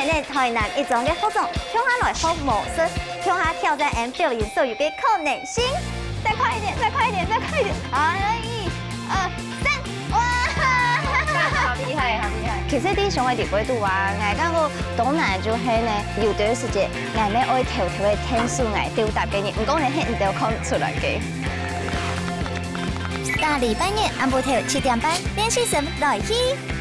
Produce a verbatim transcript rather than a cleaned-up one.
呢，台南一中嘅学长跳下来学魔术，跳下挑战 M 表演所有嘅可能性。再快一点，再快一点，再快一点！哎，一、二、三，哇！好厉害，好厉害！其實啲上嘅地位度啊，我感覺當然就係呢，有段時間我呢愛條條嘅天數嚟表達俾你，唔講你係唔到看出來嘅。大禮拜日暗晡頭七點半，連續什來去。